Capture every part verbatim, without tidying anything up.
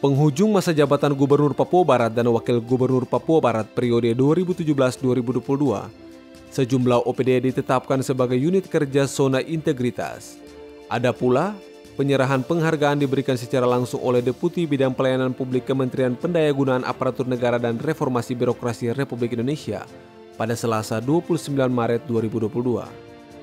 Penghujung masa jabatan Gubernur Papua Barat dan Wakil Gubernur Papua Barat periode dua ribu tujuh belas dua ribu dua puluh dua, sejumlah O P D ditetapkan sebagai unit kerja zona integritas. Ada pula penyerahan penghargaan diberikan secara langsung oleh Deputi Bidang Pelayanan Publik Kementerian Pendayagunaan Aparatur Negara dan Reformasi Birokrasi Republik Indonesia pada Selasa dua puluh sembilan Maret dua ribu dua puluh dua.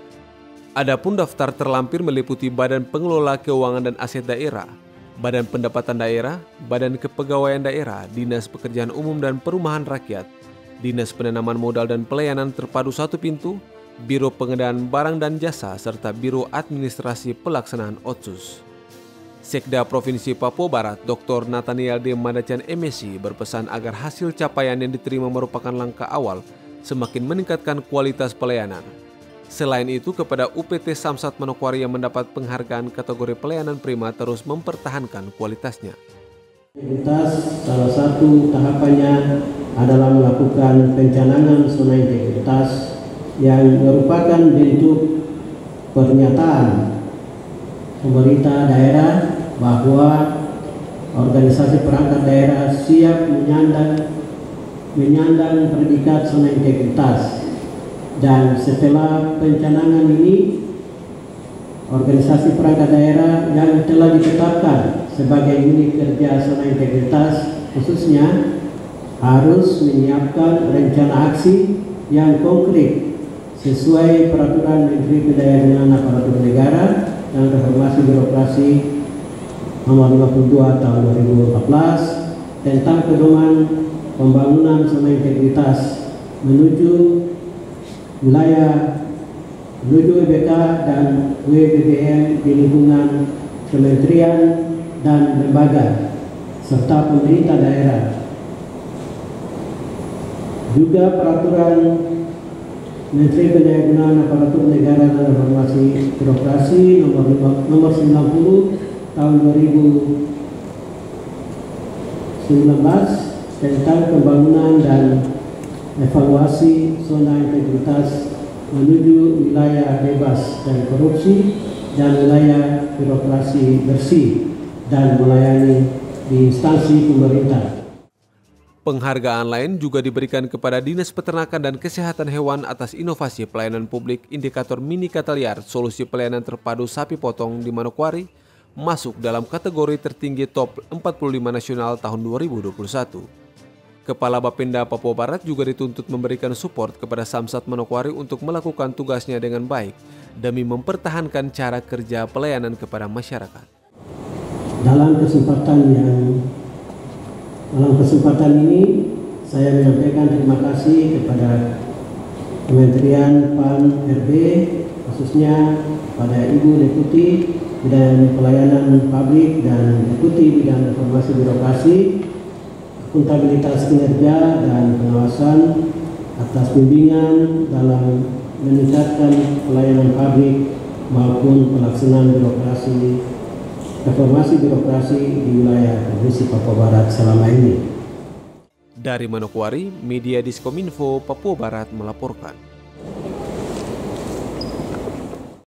Adapun daftar terlampir meliputi Badan Pengelola Keuangan dan Aset Daerah, Badan Pendapatan Daerah, Badan Kepegawaian Daerah, Dinas Pekerjaan Umum dan Perumahan Rakyat, Dinas Penanaman Modal dan Pelayanan Terpadu Satu Pintu, Biro Pengadaan Barang dan Jasa, serta Biro Administrasi Pelaksanaan Otsus. Sekda Provinsi Papua Barat, Doktor Nathaniel D. Madacan M Si berpesan agar hasil capaian yang diterima merupakan langkah awal semakin meningkatkan kualitas pelayanan. Selain itu, kepada U P T Samsat Manokwari yang mendapat penghargaan kategori pelayanan prima terus mempertahankan kualitasnya. Integritas salah satu tahapannya adalah melakukan pencanangan zona integritas yang merupakan bentuk pernyataan pemerintah daerah bahwa organisasi perangkat daerah siap menyandang menyandang predikat zona integritas. Dan setelah pencanangan ini, organisasi perangkat daerah yang telah ditetapkan sebagai unit kerja zona integritas khususnya harus menyiapkan rencana aksi yang konkret sesuai peraturan Menteri Pendayagunaan Aparatur Negara dan Reformasi Birokrasi nomor lima puluh dua tahun dua ribu empat belas tentang pedoman pembangunan zona integritas menuju wilayah menuju W B K dan W B B M di lingkungan kementerian dan lembaga serta pemerintah daerah. Juga peraturan Menteri Pendayagunaan Aparatur Negara dan Reformasi Birokrasi nomor, nomor sembilan puluh tahun dua ribu sembilan belas tentang pembangunan dan evaluasi zona integritas menuju wilayah bebas dari korupsi dan wilayah birokrasi bersih dan melayani di instansi pemerintah. Penghargaan lain juga diberikan kepada Dinas Peternakan dan Kesehatan Hewan atas inovasi pelayanan publik indikator mini Kataliar solusi pelayanan terpadu sapi potong di Manokwari masuk dalam kategori tertinggi top empat puluh lima nasional tahun dua ribu dua puluh satu. Kepala Bapenda Papua Barat juga dituntut memberikan support kepada Samsat Manokwari untuk melakukan tugasnya dengan baik demi mempertahankan cara kerja pelayanan kepada masyarakat. Dalam kesempatan yang dalam kesempatan ini saya menyampaikan terima kasih kepada Kementerian P A N R B, khususnya pada Ibu Deputi Bidang Pelayanan Publik dan Deputi Bidang Reformasi Birokrasi, akuntabilitas kinerja dan pengawasan atas bimbingan dalam meningkatkan pelayanan publik maupun pelaksanaan birokrasi reformasi birokrasi di wilayah Provinsi Papua Barat selama ini. Dari Manokwari, Media Diskominfo Papua Barat melaporkan.